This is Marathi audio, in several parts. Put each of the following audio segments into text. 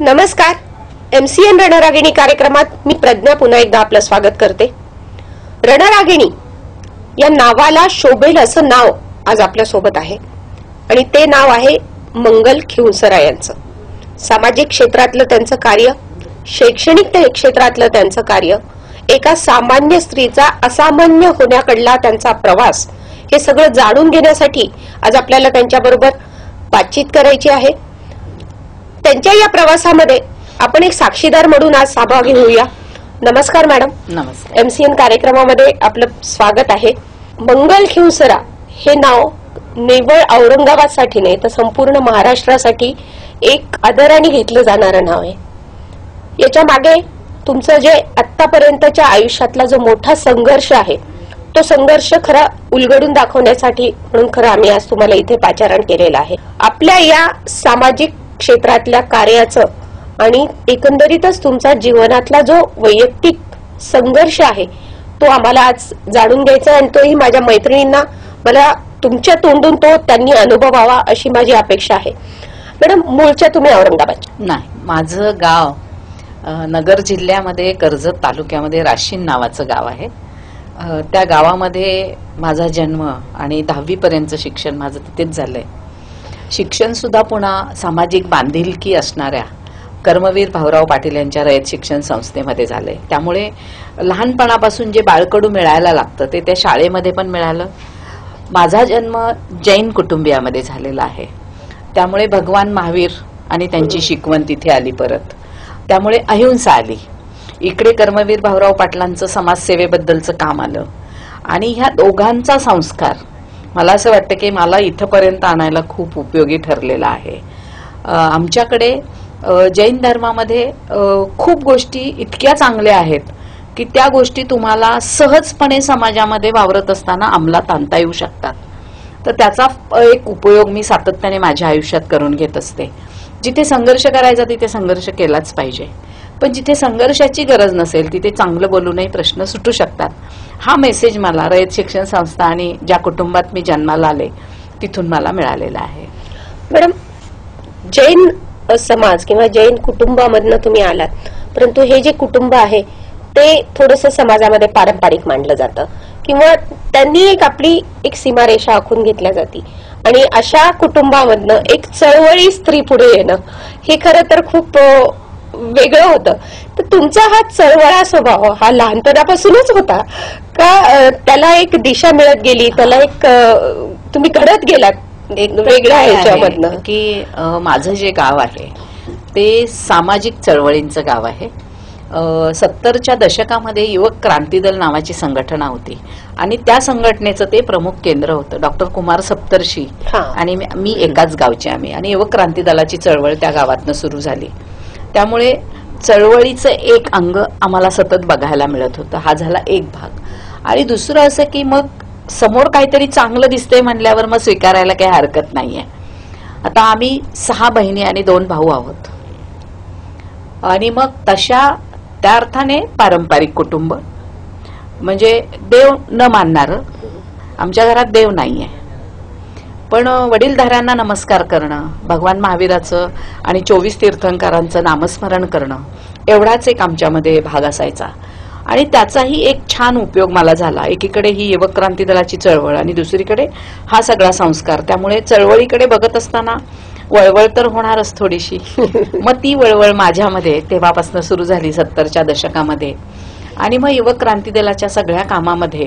नमस्कार. MCN रणरागिणी कार्यक्रमात मी प्रज्ञा पुन्हा एकदा आपलं स्वागत करते. रणरागिणी या नावाला शोभेल असं नाव आज आपल्या सोबत आहे आणि ते नाव आहे मंगल खिवसरा यांचं. सामाजिक क्षेत्रातलं त्यांचं कार्य, शैक्षणिक क्षेत्रातलं त्यांचं कार्य, एका सामान्य स्त्रीचा असामान्य होण्याकडला त्यांचा प्रवास, हे सगळं जाणून घेण्यासाठी आज आपल्याला त्यांच्याबरोबर बातचीत करायची आहे. त्यांच्या या प्रवासामध्ये आपण एक साक्षीदार म्हणून आज सहभागी होऊया. नमस्कार मॅडम. नमस्कार. MCN कार्यक्रमामध्ये आपलं स्वागत आहे. मंगल खिवसरा हे नाव निव्वळ औरंगाबादसाठी नाही तर संपूर्ण महाराष्ट्रासाठी एक आदराने घेतलं जाणारं नाव आहे. याच्या मागे तुमचं जे आतापर्यंतच्या आयुष्यातला जो मोठा संघर्ष आहे तो संघर्ष खरा उलगडून दाखवण्यासाठी म्हणून खरं आम्ही आज तुम्हाला इथे पाचारण केलेलं आहे. आपल्या या सामाजिक क्षेत्रातल्या कार्याचं आणि एकंदरीतच तुमचा जीवनातला जो वैयक्तिक संघर्ष आहे तो आम्हाला आज जाणून घ्यायचा आणि तोही माझ्या मैत्रिणींना मला तुमच्या तोंडून तो त्यांनी अनुभवावा अशी माझी अपेक्षा आहे. मॅडम, मूळच्या तुम्ही औरंगाबादच्या? नाही, माझं गाव नगर जिल्ह्यामध्ये कर्जत तालुक्यामध्ये राशीन नावाचं गाव आहे. त्या गावामध्ये माझा जन्म आणि 10वी पर्यंत शिक्षण माझं तिथेच झालंय. शिक्षण सुद्धा पुन्हा सामाजिक बांधिलकी असणाऱ्या कर्मवीर भाऊराव पाटील यांच्या रयत शिक्षण संस्थेमध्ये झालंय. त्यामुळे लहानपणापासून जे बाळकडू मिळायला लागतं ते त्या शाळेमध्ये पण मिळालं. माझा जन्म जैन कुटुंबियामध्ये झालेला आहे. त्यामुळे भगवान महावीर आणि त्यांची शिकवण तिथे आली परत. त्यामुळे अहिंसा आली. इकडे कर्मवीर भाऊराव पाटलांचं समाजसेवेबद्दलचं काम आलं आणि ह्या दोघांचा संस्कार मला असं वाटतं की मला इथपर्यंत आणायला खूप उपयोगी ठरलेला आहे. आमच्याकडे जैन धर्मामध्ये खूप गोष्टी इतक्या चांगल्या आहेत की त्या गोष्टी तुम्हाला सहजपणे समाजामध्ये वावरत असताना अंमलात आणता येऊ शकतात. तर त्याचा एक उपयोग मी सातत्याने माझ्या आयुष्यात करून घेत असते. जिथे संघर्ष करायचा तिथे संघर्ष केलाच पाहिजे, पण जिथे संघर्षाची गरज नसेल तिथे चांगलं बोलूनही प्रश्न सुटू शकतात. हा मेसेज मला रयत शिक्षण संस्था आणि ज्या कुटुंबात मी जन्माला आले तिथून मला मिळालेला आहे. मॅडम, जैन समाज किंवा जैन कुटुंबामधनं तुम्ही आलात, परंतु हे जे कुटुंब आहे ते थोडंसं समाजामध्ये पारंपरिक मानलं जातं किंवा त्यांनी एक सीमारेषा आखून घेतल्या जाते आणि अशा कुटुंबामधनं एक चळवळी स्त्री पुढे येणं हे खरं तर खूप वेगळं होतं. तर तुमचा हा चळवळा स्वभाव हा लहानपणापासूनच होता का त्याला एक दिशा मिळत गेली, त्याला एक तुम्ही घडत गेलात एक वेगळ्या ह्याच्यामधनं? की माझं जे गाव आहे ते सामाजिक चळवळींचं गाव आहे. 70च्या दशकामध्ये युवक क्रांती दल नावाची संघटना होती आणि त्या संघटनेचं ते प्रमुख केंद्र होतं. डॉक्टर कुमार सप्तर्षी आणि मी एकाच गावचे आम्ही, आणि युवक क्रांती दलाची चळवळ त्या गावातनं सुरू झाली. त्यामुळे चळवळीचं एक अंग आम्हाला सतत बघायला मिळत होतं. हा झाला एक भाग. आणि दुसरं असं की मग समोर काहीतरी चांगलं दिसतंय म्हणल्यावर मग स्वीकारायला काही हरकत नाहीये. आता आम्ही 6 बहिणी आणि 2 भाऊ आहोत आणि मग त्या अर्थाने पारंपरिक कुटुंब, म्हणजे देव न मानणारं. आमच्या घरात देव नाहीये, पण वडीलधाऱ्यांना नमस्कार करणं, भगवान महावीराचं आणि 24 तीर्थंकरांचं नामस्मरण करणं एवढाच एक आमच्यामध्ये भाग असायचा. आणि त्याचाही एक छान उपयोग मला झाला. एकीकडे ही युवक क्रांती दलाची चळवळ आणि दुसरीकडे हा सगळा संस्कार. त्यामुळे चळवळीकडे बघत असताना वळवळ तर होणारच थोडीशी. मग ती वळवळ माझ्यामध्ये तेव्हापासून सुरू झाली 70च्या दशकामध्ये. आणि मग युवक क्रांती दलाच्या सगळ्या कामामध्ये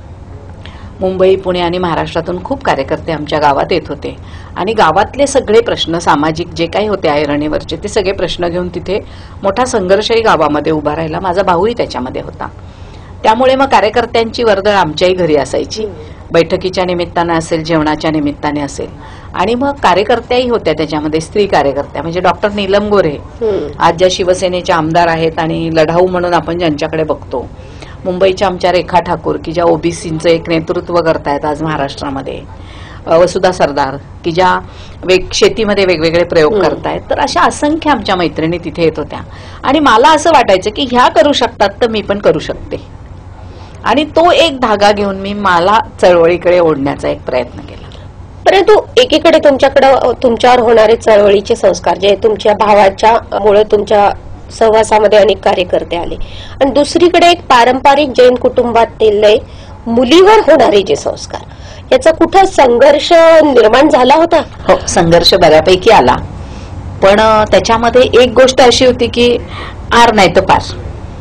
मुंबई, पुणे आणि महाराष्ट्रातून खूप कार्यकर्ते आमच्या गावात येत होते आणि गावातले सगळे प्रश्न सामाजिक जे काही होते ऐरणीवरचे ते सगळे प्रश्न घेऊन तिथे मोठा संघर्षही गावामध्ये उभा राहिला. माझा भाऊही त्याच्यामध्ये होता. त्यामुळे मग कार्यकर्त्यांची वर्दळ आमच्याही घरी असायची. बैठकीच्या निमित्ताने असेल, जेवणाच्या निमित्ताने असेल. आणि मग कार्यकर्त्याही होत्या त्याच्यामध्ये, स्त्री कार्यकर्त्या, म्हणजे डॉक्टर नीलम गोरे आज ज्या शिवसेनेच्या आमदार आहेत आणि लढाऊ म्हणून आपण ज्यांच्याकडे बघतो. मुंबईच्या आमच्या रेखा ठाकूर की ज्या ओबीसीचं एक नेतृत्व करतायत आज महाराष्ट्रामध्ये. वसुधा सरदार की ज्या शेतीमध्ये वेगवेगळे प्रयोग करतायत. तर अशा असंख्य आमच्या मैत्रिणी तिथे येत होत्या आणि मला असं वाटायचं की ह्या करू शकतात तर मी पण करू शकते. आणि तो एक धागा घेऊन मी मला चळवळीकडे ओढण्याचा एक प्रयत्न केला. परंतु एकीकडे तुमच्यावर होणारे चळवळीचे संस्कार जे तुमच्या भावाच्या मुळे तुमच्या सहवासामध्ये अनेक कार्यकर्ते आले, आणि दुसरीकडे एक पारंपरिक जैन कुटुंबातील मुलीवर होणारे जे संस्कार, याचा कुठं संघर्ष निर्माण झाला होता? हो, संघर्ष बऱ्यापैकी आला, पण त्याच्यामध्ये एक गोष्ट अशी होती की आर नाही तर पार.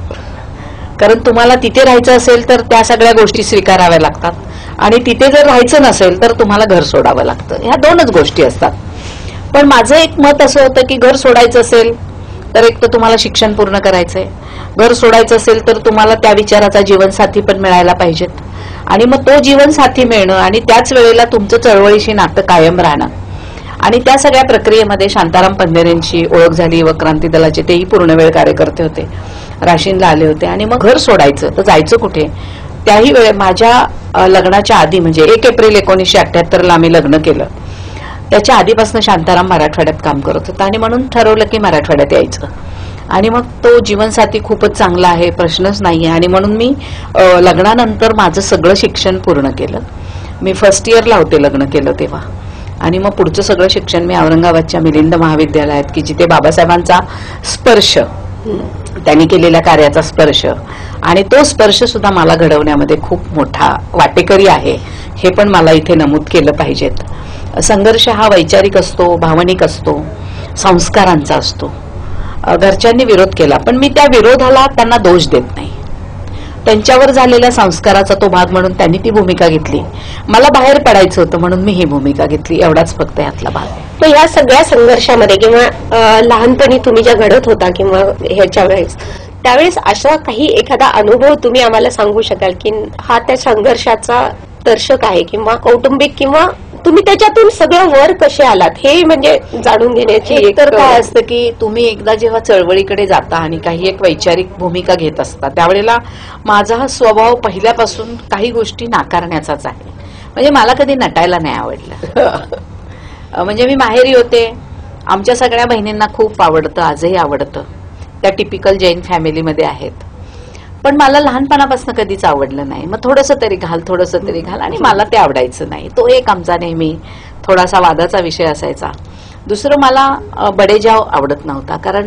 कारण तुम्हाला तिथे राहायचं असेल तर त्या सगळ्या गोष्टी स्वीकाराव्या लागतात, आणि तिथे जर राहायचं नसेल तर तुम्हाला घर सोडावं लागतं. ह्या दोनच गोष्टी असतात. पण माझं एक मत असं होतं की घर सोडायचं असेल तर एक तर तुम्हाला शिक्षण पूर्ण करायचंय, घर सोडायचं असेल तर तुम्हाला त्या विचाराचा जीवनसाथी पण मिळायला पाहिजेत, आणि मग तो जीवनसाथी मिळणं आणि त्याच वेळेला तुमचं चळवळीशी नातं कायम राहणं, आणि त्या सगळ्या प्रक्रियेमध्ये शांताराम पंधेरेंची ओळख झाली. युवक क्रांती दलाचे तेही पूर्णवेळ कार्यकर्ते होते, राशीनला आले होते. आणि मग घर सोडायचं तर जायचं कुठे? त्याही वेळे माझ्या लग्नाच्या आधी म्हणजे 1 एप्रिल 1978 आम्ही लग्न केलं. त्याच्या आधीपासून शांताराम मराठवाड्यात काम करत होता, आणि म्हणून ठरवलं की मराठवाड्यात यायचं. आणि मग तो जीवनसाथी खूपच चांगला आहे, प्रश्नच नाहीये. आणि म्हणून मी लग्नानंतर माझं सगळं शिक्षण पूर्ण केलं. मी फर्स्ट इयरला होते लग्न केलं तेव्हा, आणि मग पुढचं सगळं शिक्षण मी औरंगाबादच्या मिलिंद महाविद्यालयात, की जिथे बाबासाहेबांचा स्पर्श, त्यांनी केलेल्या कार्याचा स्पर्श, आणि तो स्पर्श सुद्धा मला घडवण्यामध्ये खूप मोठा वाटेकरी आहे, हे पण मला इथे नमूद केलं पाहिजेत. संघर्ष हा वैचारिक असतो, भावनिक असतो, संस्कारांचा असतो. घरच्यांनी विरोध केला, पण मी त्या विरोधाला त्यांना दोष देत नाही. त्यांच्यावर झालेल्या संस्काराचा तो भाग म्हणून त्यांनी ती भूमिका घेतली. मला बाहेर पडायचं होतं म्हणून मी ही भूमिका घेतली, एवढाच फक्त यातला भाग आहे. तर या सगळ्या संघर्षामध्ये किंवा लहानपणी तुम्ही ज्या घडत होता किंवा ह्याच्या वेळेस, त्यावेळेस असा काही एखादा अनुभव तुम्ही आम्हाला सांगू शकाल की हा त्या संघर्षाचा दर्शक आहे, किंवा कौटुंबिक, किंवा तुम्ही त्याच्यातून सगळं वर कसे आलात हे म्हणजे जाणून घेण्याची एक तर काय असतं की तुम्ही एकदा जेव्हा चळवळीकडे जाता आणि काही एक वैचारिक भूमिका घेत असता, त्यावेळेला माझा हा स्वभाव पहिल्यापासून काही गोष्टी नाकारण्याचाच आहे. म्हणजे मला कधी नटायला नाही आवडलं. म्हणजे मी माहेरी होते, आमच्या सगळ्या बहिणींना खूप आवडतं, आजही आवडतं, त्या टिपिकल जैन फॅमिलीमध्ये आहेत. पण मला लहानपणापासून कधीच आवडलं नाही. मग थोडंसं तरी घाल, आणि मला ते आवडायचं नाही. तो एक आमचा नेहमी थोडासा वादाचा विषय असायचा. दुसरं, मला बडेजाव आवडत नव्हता, कारण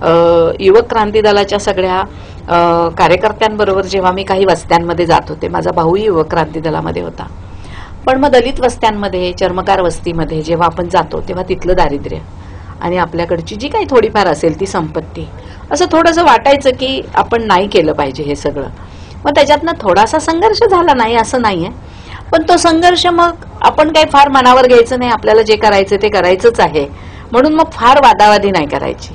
युवक क्रांती दलाच्या सगळ्या कार्यकर्त्यांबरोबर जेव्हा मी काही वस्त्यांमध्ये जात होते, माझा भाऊही युवक क्रांती दलामध्ये होता, पण मग दलित वस्त्यांमध्ये, चर्मकार वस्तीमध्ये जेव्हा आपण जातो तेव्हा तिथलं दारिद्र्य आणि आपल्याकडची जी काही थोडीफार असेल ती संपत्ती, असं थोडंसं वाटायचं की आपण नाही केलं पाहिजे हे सगळं. मग त्याच्यातनं थोडासा संघर्ष झाला, नाही असं नाहीये, पण तो संघर्ष मग आपण काही फार मनावर घ्यायचं नाही. आपल्याला जे करायचं ते करायचंच आहे, म्हणून मग फार वादावादी नाही करायची,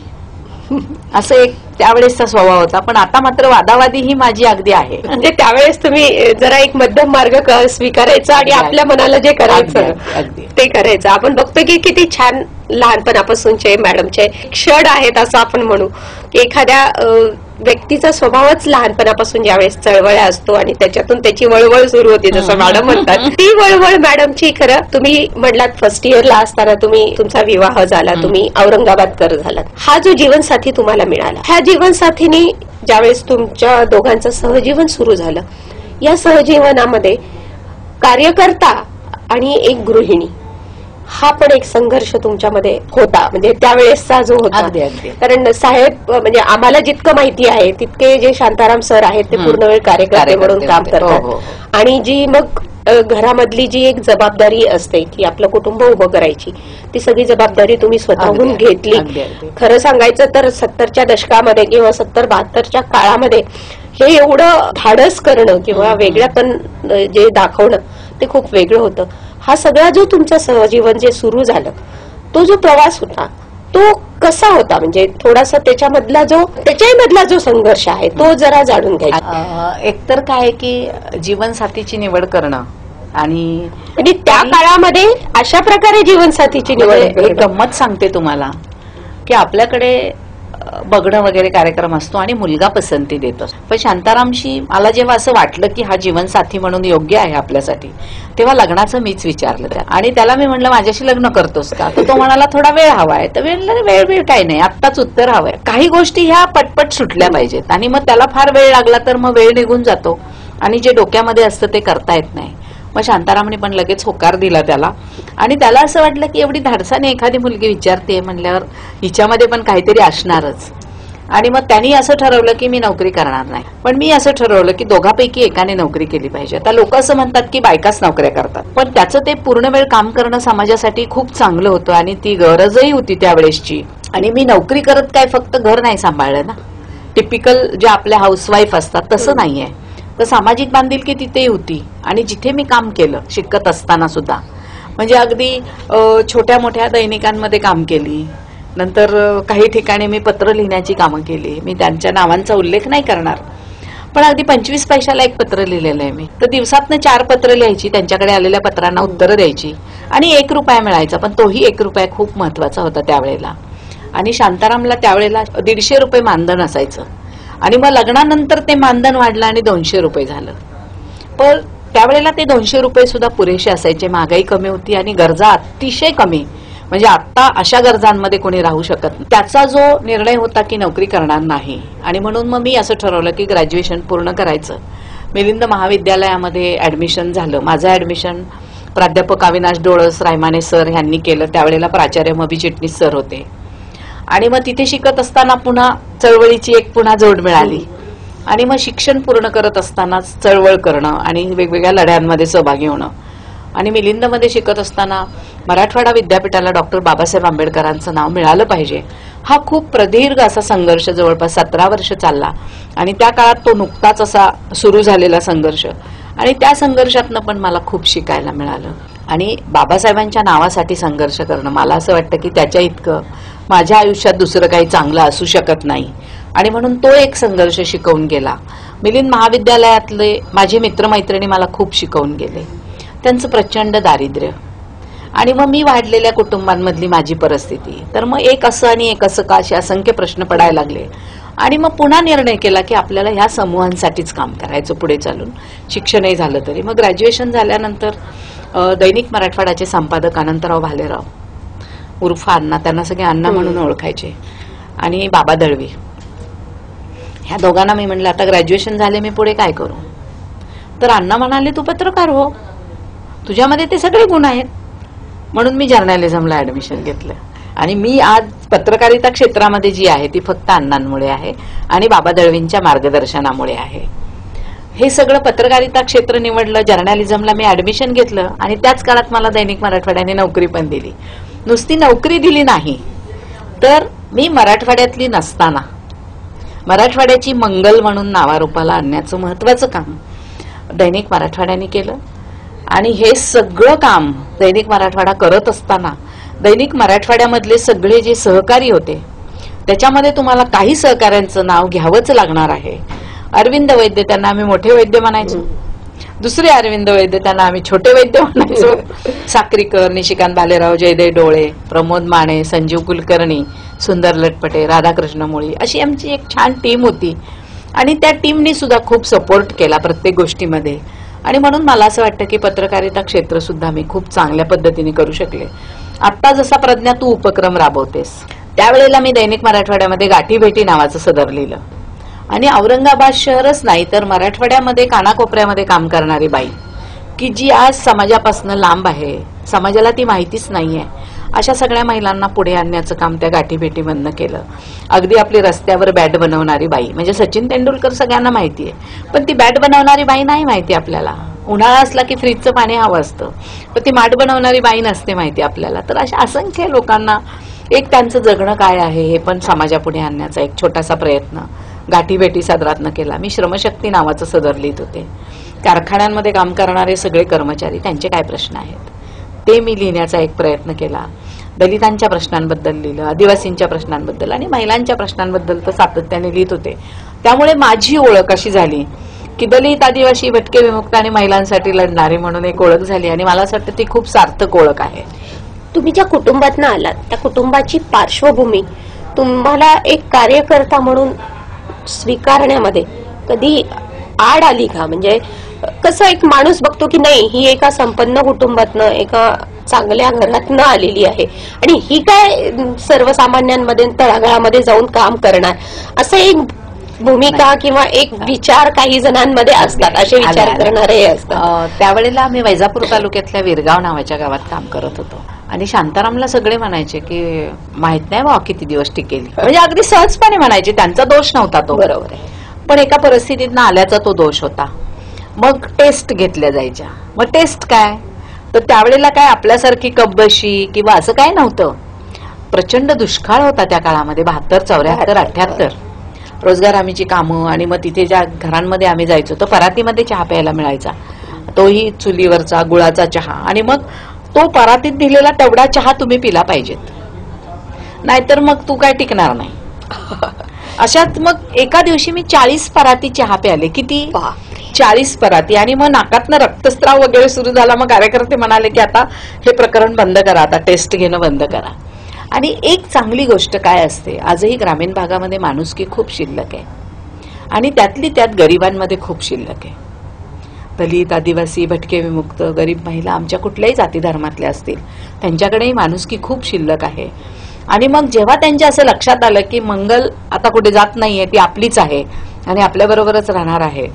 असं एक त्यावेळेसचा स्वभाव होता. पण आता मात्र वादावादी ही माझी अगदी आहे. म्हणजे त्यावेळेस तुम्ही जरा एक मध्यम मार्ग स्वीकारायचा आणि आपल्या मनाला जे करायचं ते करायचं. आपण बघतो की किती छान लहानपणापासूनचे मॅडमचे क्षण आहेत असं आपण म्हणू, की एखाद्या व्यक्तीचा स्वभावच लहानपणापासून ज्यावेळेस चळवळ असतो आणि त्याच्यातून त्याची वळवळ सुरू होती, जसं मॅडम म्हणतात, ती वळवळ मॅडमची. खरं तुम्ही म्हटलात फर्स्ट इयरला असताना तुमचा विवाह झाला, तुम्ही औरंगाबादकर झालात. हा जो जीवनसाथी तुम्हाला मिळाला, ह्या जीवनसाथीने ज्यावेळेस तुमच्या दोघांचं सहजीवन सुरू झालं, या सहजीवनामध्ये कार्यकर्ता आणि एक गृहिणी हा पण एक संघर्ष तुमच्यामध्ये होता, म्हणजे त्यावेळेसचा जो होता. कारण साहेब, म्हणजे आम्हाला जितकं माहिती आहे तितके जे शांताराम सर आहेत ते पूर्णवेळ कार्यकर्ते म्हणून काम करतात, आणि जी मग घरामधली जी एक जबाबदारी असते की आपलं कुटुंब उभं करायची, ती सगळी जबाबदारी तुम्ही स्वतःहून घेतली. खरं सांगायचं तर 70च्या दशकामध्ये किंवा 70-72च्या काळामध्ये हे एवढं धाडस करणं किंवा वेगळं पण जे दाखवणं ते खूप वेगळं होतं. हा सगळा जो तुमचं सहजीवन जे सुरू झालं, तो जो प्रवास होता तो कसा होता? म्हणजे थोडासा त्याच्यामधला जो संघर्ष आहे तो जरा जाणून घ्यायचा. एकतर काय की जीवनसाथीची निवड करणं, आणि त्या काळामध्ये अशा प्रकारे जीवनसाथीची निवड. एक गंमत सांगते तुम्हाला की आपल्याकडे बघणं वगैरे कार्यक्रम असतो आणि मुलगा पसंती देतो. पण शांतारामशी मला जेव्हा असं वाटलं की हा जीवनसाथी म्हणून योग्य आहे आपल्यासाठी, तेव्हा लग्नाचं मीच विचारलं आणि त्याला मी म्हणलं माझ्याशी लग्न करतोस का? तर तो म्हणाला थोडा वेळ हवाय. तर वेळ काही नाही, आत्ताच उत्तर हवंय. काही गोष्टी ह्या पटपट सुटल्या पाहिजेत, आणि मग त्याला फार वेळ लागला तर मग वेळ निघून जातो आणि जे डोक्यामध्ये असतं ते करता येत नाही. मग शांतारामने पण लगेच होकार दिला त्याला आणि त्याला असं वाटलं की एवढी धाडसाने एखादी मुलगी विचारते म्हणल्यावर हिच्यामध्ये पण काहीतरी असणारच. आणि मग त्यांनी असं ठरवलं की मी नोकरी करणार नाही, पण मी असं ठरवलं की दोघांपैकी एकाने नोकरी केली पाहिजे. आता लोक असं म्हणतात की बायकाच नोकऱ्या करतात, पण त्याचं ते पूर्ण वेळ काम करणं समाजासाठी खूप चांगलं होतं आणि ती गरजही होती त्यावेळेसची. आणि मी नोकरी करत काय फक्त घर नाही सांभाळलं ना, टिपिकल जे आपल्या हाऊसवाईफ असतात तसं नाहीये. तर सामाजिक बांधिलकी तिथेही होती. आणि जिथे मी काम केलं शिकत असताना सुद्धा, म्हणजे अगदी छोट्या मोठ्या दैनिकांमध्ये काम केली, नंतर काही ठिकाणी मी पत्र लिहिण्याची कामं केली. मी त्यांच्या नावांचा उल्लेख नाही करणार, पण अगदी 25 पैशाला एक पत्र लिहिलेलं आहे मी. तर दिवसातनं 4 पत्र लिहायची, त्यांच्याकडे आलेल्या पत्रांना उत्तरं द्यायची आणि 1 रुपया मिळायचा, पण तोही 1 रुपया खूप महत्वाचा होता त्यावेळेला. आणि शांतारामला त्यावेळेला 150 रुपये मानधन असायचं आणि मग लग्नानंतर ते मानधन वाढलं आणि 200 रुपये झालं. पण त्यावेळेला ते 200 रुपये सुद्धा पुरेसे असायचे. महागाई कमी होती आणि गरजा अतिशय कमी, म्हणजे आता अशा गरजांमध्ये कोणी राहू शकत नाही. त्याचा जो निर्णय होता की नोकरी करणार नाही, आणि म्हणून मग मी असं ठरवलं की ग्रॅज्युएशन पूर्ण करायचं. मिलिंद महाविद्यालयामध्ये ऍडमिशन झालं. माझं ऍडमिशन प्राध्यापक अविनाश डोळस रायमाने सर यांनी केलं. त्यावेळेला प्राचार्य मबी चिटणीस सर होते. आणि मग तिथे शिकत असताना पुन्हा चळवळीची एक पुन्हा जोड मिळाली. आणि मग शिक्षण पूर्ण करत असतानाच चळवळ करणं आणि वेगवेगळ्या लढ्यांमध्ये सहभागी होणं. आणि मिलिंदमध्ये शिकत असताना मराठवाडा विद्यापीठाला डॉक्टर बाबासाहेब आंबेडकरांचं नाव मिळालं पाहिजे, हा खूप प्रदीर्घ असा संघर्ष जवळपास 17 वर्ष चालला. आणि त्या काळात तो नुकताच असा सुरू झालेला संघर्ष, आणि त्या संघर्षातनं पण मला खूप शिकायला मिळालं. आणि बाबासाहेबांच्या नावासाठी संघर्ष करणं, मला असं वाटतं की त्याच्या इतकं माझ्या आयुष्यात दुसरं काही चांगलं असू शकत नाही. आणि म्हणून तो एक संघर्ष शिकवून गेला. मिलिंद महाविद्यालयातले माझे मित्रमैत्रिणी मला खूप शिकवून गेले. त्यांचं प्रचंड दारिद्र्य आणि मग मी वाढलेल्या कुटुंबांमधली माझी परिस्थिती, तर मग एक असं आणि एक असं का, असे असंख्य प्रश्न पडायला लागले. आणि मग पुन्हा निर्णय केला की आपल्याला ह्या समूहांसाठीच काम करायचं पुढे चालून, शिक्षणही झालं तरी. मग ग्रॅज्युएशन झाल्यानंतर दैनिक मराठवाड्याचे संपादक अनंतराव भालेराव उर्फ अण्णा, त्यांना सगळे अण्णा म्हणून ओळखायचे, आणि बाबा दळवी, ह्या दोघांना मी म्हणलं आता ग्रॅज्युएशन झाले, मी पुढे काय करू. तर अण्णा म्हणाले तू पत्रकार हो, तुझ्यामध्ये ते सगळे गुण आहेत. म्हणून मी जर्नलिझमला ऍडमिशन घेतलं. आणि मी आज पत्रकारिता क्षेत्रामध्ये जी आहे ती फक्त अण्णांमुळे आहे आणि बाबा दळवींच्या मार्गदर्शनामुळे आहे. हे सगळं पत्रकारिता क्षेत्र निवडलं, जर्नलिझमला मी ऍडमिशन घेतलं आणि त्याच काळात मला दैनिक मराठवाड्याने नोकरी पण दिली. नुसती नोकरी दिली नाही, तर मी मराठवाड्यातली नसताना मराठवाड्याची मंगल म्हणून नावारूपाला आणण्याचं महत्वाचं काम दैनिक मराठवाड्याने केलं. आणि हे सगळं काम दैनिक मराठवाडा करत असताना दैनिक मराठवाड्यामधले सगळे जे सहकारी होते, त्याच्यामध्ये तुम्हाला काही सहकाऱ्यांचं नाव घ्यावंच लागणार आहे. अरविंद वैद्य, त्यांना आम्ही मोठे वैद्य म्हणायचो. दुसरे अरविंद वैद्य, त्यांना आम्ही छोटे वैद्य म्हणायचो. साक्रीकर, निशिकांत भालेराव, जयदेव डोळे, प्रमोद माने, संजीव कुलकर्णी, सुंदर लटपटे, राधाकृष्ण मुळी, अशी आमची एक छान टीम होती. आणि त्या टीमनी सुद्धा खूप सपोर्ट केला प्रत्येक गोष्टीमध्ये. आणि म्हणून मला असं वाटतं की पत्रकारिता क्षेत्र सुद्धा मी खूप चांगल्या पद्धतीने करू शकले. आता जसा प्रज्ञा तू उपक्रम राबवतेस, त्यावेळेला मी दैनिक मराठवाड्यामध्ये गाठी भेटी नावाचं सदर लिहिलं. आणि औरंगाबाद शहरच नाही तर मराठवाड्यामध्ये कानाकोपऱ्यामध्ये काम करणारी बाई, की जी आज समाजापासून लांब आहे, समाजाला ती माहितीच नाहीये, अशा सगळ्या महिलांना पुढे आणण्याचं काम त्या गाठी भेटीमधनं केलं. अगदी आपली रस्त्यावर बॅट बनवणारी बाई, म्हणजे सचिन तेंडुलकर सगळ्यांना माहिती आहे, पण ती बॅट बनवणारी बाई नाही माहिती आपल्याला. उन्हाळा असला की फ्रीजचं पाणी हवं असतं, पण ती माठ बनवणारी बाई नसते माहिती आपल्याला. तर अशा असंख्य लोकांना एक त्यांचं जगणं काय आहे हे पण समाजापुढे आणण्याचा एक छोटासा प्रयत्न गाठी भेटी सदरातनं केला. मी श्रमशक्ती नावाचं सदर लिहित होते. कारखान्यांमध्ये काम करणारे सगळे कर्मचारी, त्यांचे काय प्रश्न आहेत ते मी लिहिण्याचा एक प्रयत्न केला. दलितांच्या प्रश्नांबद्दल लिहिलं, आदिवासींच्या प्रश्नांबद्दल आणि महिलांच्या प्रश्नांबद्दल तर सातत्याने लिहित होते. त्यामुळे माझी ओळख अशी झाली की दलित, आदिवासी, भटके, विमुक्त आणि महिलांसाठी लढणारी म्हणून एक ओळख झाली. आणि मला असं वाटतं ती खूप सार्थक ओळख आहे. तुम्ही ज्या कुटुंबातनं आलात त्या कुटुंबाची पार्श्वभूमी तुम्हाला एक कार्यकर्ता म्हणून स्वीकारण्यामध्ये कधी आड आली का? म्हणजे कसं एक माणूस बघतो की नाही ही एका संपन्न कुटुंबातनं, एका चांगल्या घरातनं आलेली आहे आणि ही काय सर्वसामान्यांमध्ये तळागाळामध्ये जाऊन काम करणार, असं एक भूमिका किंवा एक विचार काही जणांमध्ये असतात, असे विचार करणारे असतात. त्यावेळेला मी वैजापूर तालुक्यातल्या विरगाव नावाच्या गावात काम करत होतो आणि शांतारामला सगळे म्हणायचे की माहित नाही बा किती दिवस टिकेल, म्हणजे अगदी सहजपणे म्हणायचे, त्यांचा दोष नव्हता तो. बरोबर आहे. पण एका परिस्थितीतनं आल्याचा तो दोष होता. मग टेस्ट घेतल्या जायच्या. मग टेस्ट काय, तर त्यावेळेला काय आपल्यासारखी कब्बशी किंवा असं काय नव्हतं. प्रचंड दुष्काळ होता त्या काळामध्ये, 72, 74, 78. रोजगार हमीची कामं आणि मग तिथे ज्या घरांमध्ये आम्ही जायचो तर परातीमध्ये चहा प्यायला मिळायचा, तोही चुलीवरचा गुळाचा चहा. आणि मग तो परातीत दिलेला तेवढा चहा तुम्ही पिला पाहिजेत, नाहीतर मग तू काय टिकणार नाही. अशात मग एका दिवशी मी 40 पराती चहा प्याले. किती? 40 पराती. आणि मग नाकातनं रक्तस्राव वगैरे सुरू झाला. मग कार्यकर्ते म्हणाले की आता हे प्रकरण बंद करा, आता टेस्ट घेणं बंद करा. आणि एक चांगली गोष्ट काय असते, आजही ग्रामीण भागामध्ये माणुसकी खूप शिल्लक आहे आणि त्यातली त्यात गरिबांमध्ये खूप शिल्लक आहे. दलित, आदिवासी, भटके, विमुक्त, गरीब महिला, आमच्या कुठल्याही जाती धर्मातल्या असतील, त्यांच्याकडेही माणुसकी खूप शिल्लक आहे. आणि मग जेव्हा त्यांच्या असं लक्षात आलं की मंगल आता कुठे जात नाहीये, ती आपलीच आहे आणि आपल्याबरोबरच राहणार आहे,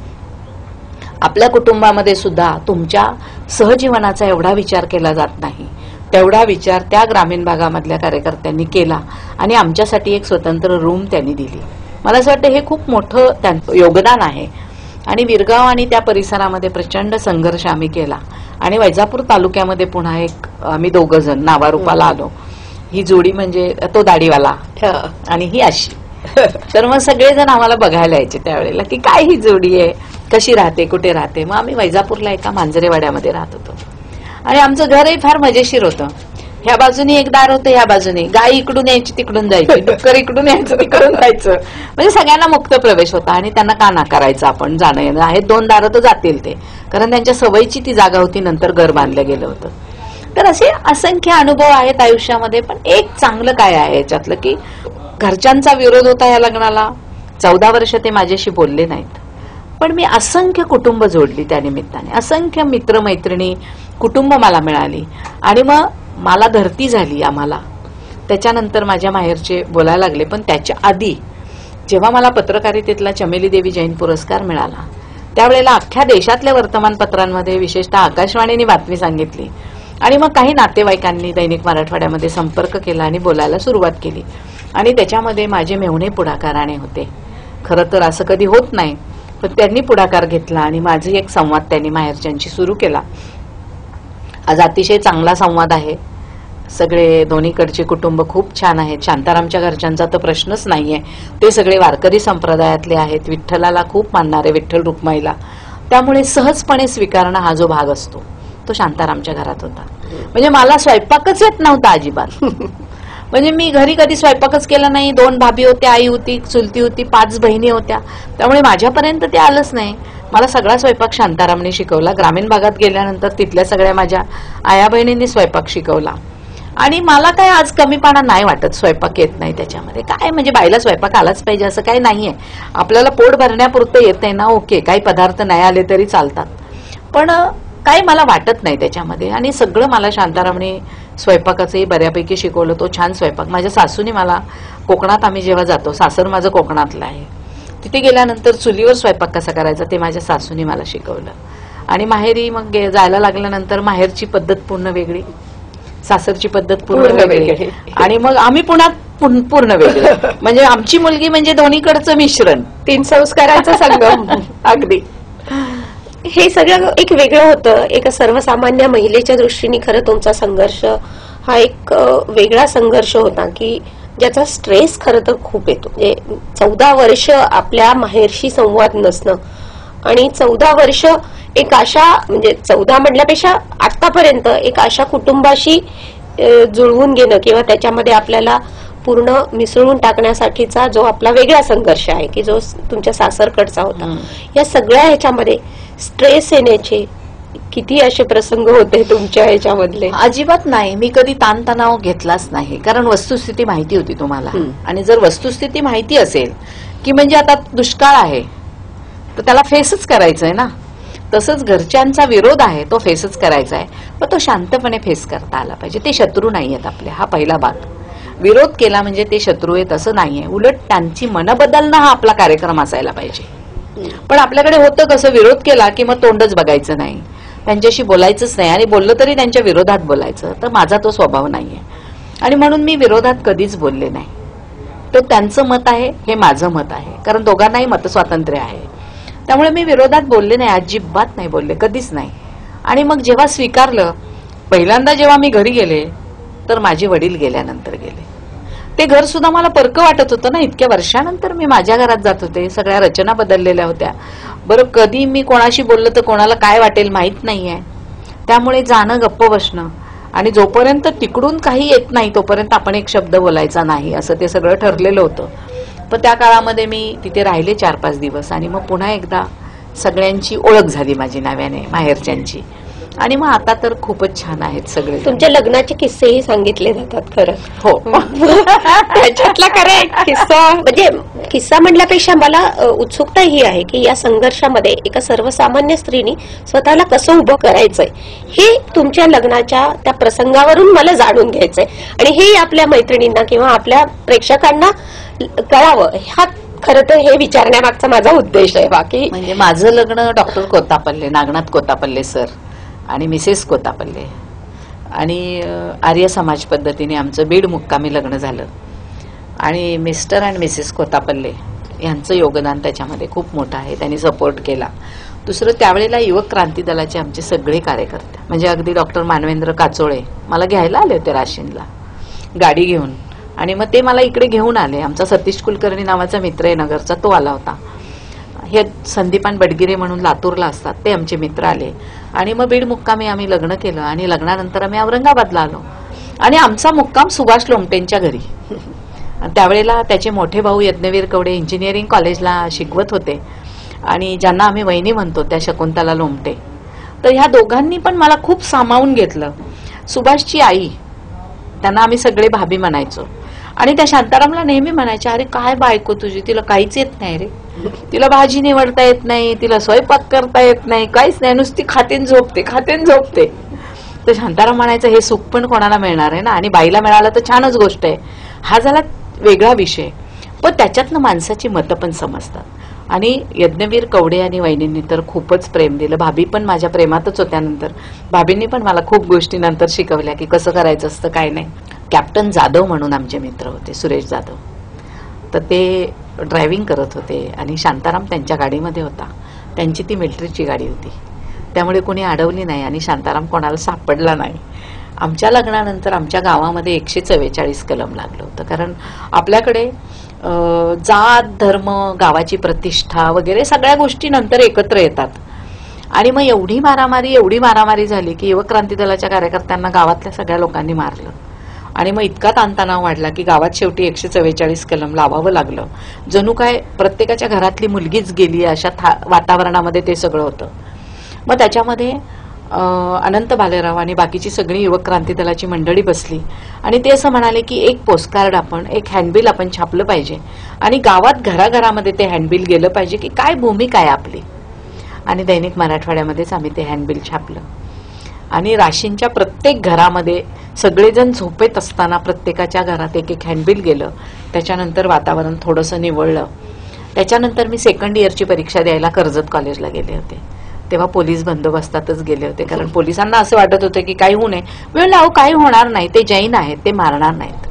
आपल्या कुटुंबामध्ये सुद्धा तुमच्या सहजीवनाचा एवढा विचार केला जात नाही, तेवढा विचार त्या ग्रामीण भागामधल्या कार्यकर्त्यांनी केला आणि आमच्यासाठी एक स्वतंत्र रूम त्यांनी दिली. मला असं वाटतं हे खूप मोठं त्यांचं योगदान आहे. आणि विरगाव आणि त्या परिसरामध्ये प्रचंड संघर्ष आम्ही केला आणि वैजापूर तालुक्यामध्ये पुन्हा एक आम्ही 2 जण नावारूपाला आलो. ही जोडी म्हणजे तो दाढीवाला आणि ही अशी. तर मग सगळेजण आम्हाला बघायला यायचे त्यावेळेला की काय ही जोडी आहे, कशी राहते, कुठे राहते. मग आम्ही वैजापूरला एका मांजरेवाड्यामध्ये राहत होतो आणि आमचं घरही फार मजेशीर होतं. ह्या बाजूनी एक दार होतं, ह्या बाजूनी गाय इकडून यायची तिकडून जायची, डुक्कर इकडून यायचं तिकडून जायचं, म्हणजे सगळ्यांना मुक्त प्रवेश होता. आणि त्यांना का नाकारायचं आपण, जाणं येणं आहेत, 2 दारं तर जातील ते, कारण त्यांच्या सवयीची ती जागा होती, नंतर घर बांधलं गेलं होतं. तर असे असंख्य अनुभव आहेत आयुष्यामध्ये. पण एक चांगलं काय आहे याच्यातलं की घरच्यांचा विरोध होता या लग्नाला, 14 वर्ष ते माझ्याशी बोलले नाहीत, पण मी असंख्य कुटुंब जोडली त्या निमित्ताने, असंख्य मित्रमैत्रिणी, कुटुंब मला मिळाली आणि मग मला धरती झाली आम्हाला. त्याच्यानंतर माझ्या माहेरचे बोलायला लागले. पण त्याच्या आधी जेव्हा मला पत्रकारितेतला चमेली देवी जैन पुरस्कार मिळाला त्यावेळेला अख्ख्या देशातल्या वर्तमानपत्रांमध्ये, विशेषतः आकाशवाणीने बातमी सांगितली आणि मग काही नातेवाईकांनी दैनिक मराठवाड्यामध्ये संपर्क केला आणि बोलायला सुरुवात केली. आणि त्याच्यामध्ये माझे मेहुणे पुढाकाराने होते. खरं तर असं कधी होत नाही, पण त्यांनी पुढाकार घेतला आणि माझे एक संवाद त्यांनी माहेरच्यांशी सुरू केला. आज अतिशय चांगला संवाद आहे. सगळे दोन्हीकडचे कुटुंब खूप छान आहेत. शांतारामच्या घरच्यांचा तर प्रश्नच नाहीये, ते सगळे वारकरी संप्रदायातले आहेत, विठ्ठलाला खूप मानणारे, विठ्ठल रुक्माईला, त्यामुळे सहजपणे स्वीकारणं हा जो भाग असतो तो शांतारामच्या घरात होता. म्हणजे मला स्वयंपाकच येत नव्हता अजिबात. म्हणजे मी घरी कधी स्वयंपाकच केला नाही. 2 भाभी होत्या, आई होती, चुलती होती, 5 बहिणी होत्या, त्यामुळे माझ्यापर्यंत ते आलंच नाही. मला सगळा स्वयंपाक शांतारामने शिकवला. ग्रामीण भागात गेल्यानंतर तिथल्या सगळ्या माझ्या आया बहिणींनी स्वयंपाक शिकवला आणि मला काय आज कमीपणा नाही वाटत स्वयंपाक येत नाही त्याच्यामध्ये. काय म्हणजे बाईला स्वयंपाक आलाच पाहिजे असं काही नाहीये. आपल्याला पोट भरण्यापुरतं येतंय ना, ओके, काही पदार्थ नाही आले तरी चालतात, पण काही मला वाटत नाही त्याच्यामध्ये. आणि सगळं मला शांतारामने स्वयंपाकाचंही बऱ्यापैकी शिकवलं. तो छान स्वयंपाक. माझ्या सासूने मला कोकणात आम्ही जेव्हा जातो, सासर माझं कोकणातलं आहे, तिथे गेल्यानंतर चुलीवर स्वयंपाक कसा करायचा ते माझ्या सासूने मला शिकवलं. आणि माहेरी मग जायला लागल्यानंतर माहेरची पद्धत पूर्ण वेगळी, सासरची पद्धत पूर्ण वेगळी आणि मग आम्ही पुन्हा पूर्ण वेगळी. म्हणजे आमची मुलगी म्हणजे दोन्हीकडचं मिश्रण, 3 संस्कारांचा संगम. अगदी. हे सगळं एक वेगळं होतं. एक सर्वसामान्य महिलेच्या दृष्टीने खरं तुमचा संघर्ष हा एक वेगळा संघर्ष होता की ज्याचा स्ट्रेस खरं तर खूप येतो. 14 वर्ष आपल्या माहेरशी संवाद नसणं आणि 14 वर्ष एक अशा, म्हणजे 14 म्हटल्यापेक्षा आतापर्यंत एक अशा कुटुंबाशी जुळवून घेणं किंवा त्याच्यामध्ये आपल्याला पूर्ण मिसळून टाकण्यासाठीचा जो आपला वेगळा संघर्ष आहे की जो तुमच्या सासरकडचा होता, या सगळ्या ह्याच्यामध्ये स्ट्रेस येण्याचे किती असे प्रसंग होते तुमच्या ह्याच्यामधले? अजिबात नाही. मी कधी ताणतणाव घेतलाच नाही, कारण वस्तुस्थिती माहिती होती तुम्हाला. आणि जर वस्तुस्थिती माहिती असेल की म्हणजे आता दुष्काळ आहे तर त्याला फेसच करायचंय ना, तसंच घरच्यांचा विरोध आहे तो फेसच करायचा आहे, पण तो शांतपणे फेस करता आला पाहिजे. ते शत्रू नाही आहेत आपले, हा पहिला भाग. विरोध केला म्हणजे ते शत्रू आहेत असं नाहीये. उलट त्यांची मनं बदलणं हा आपला कार्यक्रम असायला पाहिजे. पण आपल्याकडे होतं कसं, विरोध केला की मग तोंडच बघायचं नाही, त्यांच्याशी बोलायचंच नाही, आणि बोललं तरी त्यांच्या विरोधात बोलायचं. तर माझा तो स्वभाव नाहीये आणि म्हणून मी विरोधात कधीच बोलले नाही. तर त्यांचं मत आहे, हे माझं मत आहे, कारण दोघांनाही मतस्वातंत्र्य आहे. त्यामुळे मी विरोधात बोलले नाही, अजिबात नाही बोलले, कधीच नाही. आणि मग जेव्हा स्वीकारलं, पहिल्यांदा जेव्हा मी घरी गेले तर माझे वडील गेल्यानंतर गेले. ते घर सुद्धा मला परक वाटत होतं ना, इतक्या वर्षानंतर मी माझ्या घरात जात होते, सगळ्या रचना बदललेल्या होत्या. बरं, कधी मी कोणाशी बोललं तर कोणाला काय वाटेल माहित नाहीये. त्यामुळे जाणं, गप्प बसणं, आणि जोपर्यंत तिकडून काही येत नाही तोपर्यंत आपण एक शब्द बोलायचा नाही, असं ते सगळं ठरलेलं होतं. पण त्या काळामध्ये मी तिथे राहिले 4-5 दिवस, आणि मग पुन्हा एकदा सगळ्यांची ओळख झाली माझी नव्याने, माहेरच्यांची. आणि मग आता तर खूपच छान आहेत सगळे. तुमच्या लग्नाचे किस्सेही सांगितले जातात खरं. हो. त्याच्यातला खरा एक किस्सा, म्हणजे किस्सा म्हणल्यापेक्षा मला उत्सुकता ही आहे की या संघर्षामध्ये एका सर्वसामान्य स्त्रीनी स्वतःला कसं उभं करायचंय हे तुमच्या लग्नाच्या त्या प्रसंगावरून मला जाणून घ्यायचंय, आणि हे आपल्या मैत्रिणींना किंवा आपल्या प्रेक्षकांना कळावं, हा खरं तर हे विचारण्यामागचा माझा उद्देश आहे. बाकी म्हणजे माझं लग्न डॉक्टर कोतापल्ले, नागनाथ कोतापल्ले सर आणि मिसेस कोतापल्ले, आणि आर्य समाज पद्धतीने आमचं बीड मुक्कामी लग्न झालं. आणि मिस्टर अँड मिसेस कोतापल्ले यांचं योगदान त्याच्यामध्ये खूप मोठं आहे, त्यांनी सपोर्ट केला. दुसरं, त्यावेळेला युवक क्रांती दलाचे आमचे सगळे कार्यकर्ते, म्हणजे अगदी डॉक्टर मानवेंद्र काचोळे मला घ्यायला आले होते राशीनला गाडी घेऊन, आणि मग ते मला इकडे घेऊन आले. आमचा सतीश कुलकर्णी नावाचा मित्र आहे नगरचा, तो आला होता. हे संदीपान बडगिरे म्हणून लातूरला असतात, ते आमचे मित्र आले. आणि मग बीड मुक्कामी आम्ही लग्न केलं, आणि लग्नानंतर आम्ही औरंगाबादला आलो, आणि आमचा मुक्काम सुभाष लोमटेंच्या घरी. त्यावेळेला त्याचे मोठे भाऊ यज्ञवीर कवडे इंजिनिअरिंग कॉलेजला शिकवत होते, आणि ज्यांना आम्ही वहिनी म्हणतो त्या शकुंतला लोमटे. तर ह्या दोघांनी पण मला खूप सामावून घेतलं. सुभाषची आई, त्यांना आम्ही सगळे भाभी म्हणायचो, आणि त्या शांतारामला नेहमी म्हणायच्या, अरे काय बायको तुझी, तिला काहीच येत नाही रे, तिला भाजी निवडता येत नाही, तिला स्वयंपाक करता येत नाही, काहीच नाही, नुसती खातेन झोपते. तर शांताराम म्हणायचं, हे सुख पण कोणाला मिळणार आहे ना, आणि बाईला मिळालं तर छानच गोष्ट आहे. हा झाला वेगळा विषय, पण त्याच्यातनं माणसाची मतं पण समजतात. आणि यज्ञवीर कवडे आणि वहिनींनी तर खूपच प्रेम दिलं. भाभी पण माझ्या प्रेमातच होत्या. नंतर भाभींनी पण मला खूप गोष्टी नंतर शिकवल्या की कसं करायचं असतं, काय नाही. कॅप्टन जाधव म्हणून आमचे मित्र होते, सुरेश जाधव, तर ते ड्रायव्हिंग करत होते, आणि शांताराम त्यांच्या गाडीमध्ये होता. त्यांची ती मिलिटरीची गाडी होती, त्यामुळे कोणी अडवली नाही, आणि शांताराम कोणाला सापडला नाही. आमच्या लग्नानंतर आमच्या गावामध्ये 144 कलम लागलं होतं, कारण आपल्याकडे जात, धर्म, गावाची प्रतिष्ठा वगैरे सगळ्या गोष्टी नंतर एकत्र येतात. आणि मग एवढी मारामारी झाली की युवक क्रांती दलाच्या कार्यकर्त्यांना गावातल्या सगळ्या लोकांनी मारलं, आणि मग इतका ताणतणाव वाढला की गावात शेवटी 144 कलम लावावं लागलं. जणू काय प्रत्येकाच्या घरातली मुलगीच गेली अशा वातावरणामध्ये ते सगळं होतं. मग त्याच्यामध्ये अनंत भालेराव आणि बाकीची सगळी युवक क्रांती दलाची मंडळी बसली, आणि ते असं म्हणाले की एक पोस्टकार्ड आपण, एक हँडबिल आपण छापलं पाहिजे, आणि गावात घराघरामध्ये ते हँडबिल गेलं पाहिजे की काय भूमिका आहे आपली. आणि दैनिक मराठवाड्यामध्येच आम्ही ते हँडबिल छापलं, आणि राशींच्या प्रत्येक घरामध्ये सगळेजण झोपेत असताना प्रत्येकाच्या घरात एक हँडबिल गेलं. त्याच्यानंतर वातावरण थोडंसं निवळलं. त्याच्यानंतर मी सेकंड इयरची परीक्षा द्यायला कर्जत कॉलेजला गेले होते. तेव्हा पोलीस बंदोबस्तातच गेले होते, कारण पोलिसांना असं वाटत होतं की काही होऊ नये. म्हणजे अहो काही होणार नाही, ते जैन आहेत, ते मारणार नाहीत,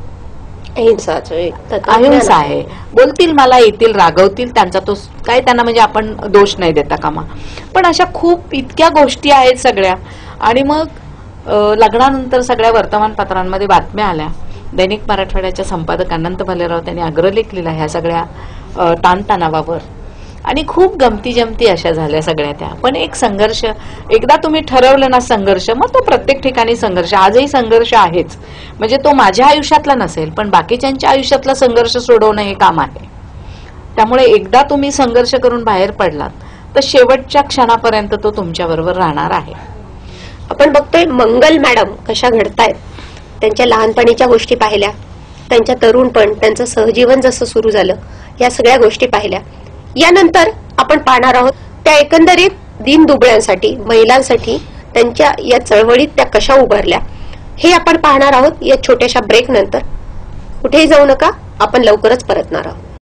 अहिंसा आहे, बोलतील मला येतील, रागवतील, त्यांचा तो काय, त्यांना म्हणजे आपण दोष नाही देता कामा. पण अशा खूप इतक्या गोष्टी आहेत सगळ्या. आणि मग लग्नानंतर सगळ्या वर्तमानपत्रांमध्ये बातम्या आल्या. दैनिक मराठवाड्याच्या संपादक अनंत भालेराव त्यांनी अग्रलेख लिहिला ह्या सगळ्या ताणतणावावर, आणि खूप गमती जमती अशा झाल्या सगळ्या त्या. पण एक संघर्ष, एकदा तुम्ही ठरवलं ना संघर्ष, मग तो प्रत्येक ठिकाणी संघर्ष, आजही संघर्ष आहेच. म्हणजे तो माझ्या आयुष्यातला नसेल, पण बाकीच्यांच्या आयुष्यातला संघर्ष सोडवणं हे काम आहे. त्यामुळे एकदा तुम्ही संघर्ष करून बाहेर पडलात तर शेवटच्या क्षणापर्यंत तो तुमच्या बरोबर राहणार आहे. आपण बघतोय मंगल मॅडम कशा घडतायत, त्यांच्या लहानपणीच्या गोष्टी पाहिल्या, त्यांच्या तरुणपण, त्यांचं सहजीवन जसं सुरू झालं, या सगळ्या गोष्टी पाहिल्या. यानंतर आपण पाहणार आहोत त्या एकंदरीत दीनदुबळ्यांसाठी, महिलांसाठी त्यांच्या या चळवळीत त्या कशा उभारल्या, हे आपण पाहणार आहोत या छोट्याशा ब्रेक नंतर. कुठेही जाऊ नका, आपण लवकरच परतणार आहोत.